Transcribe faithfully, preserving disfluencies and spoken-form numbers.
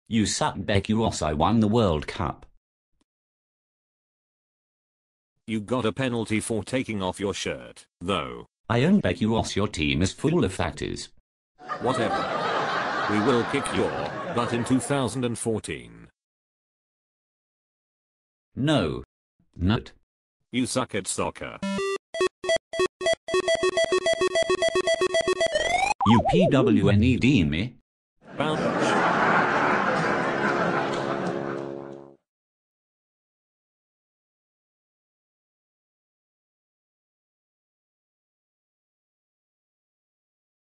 You suck, Becky Ross. I won the World Cup. You got a penalty for taking off your shirt, though. I own Becky Ross. Your team is full of fatties. Whatever. We will kick your butt in two thousand fourteen. No. Nut. You suck at soccer. You P W N E D me.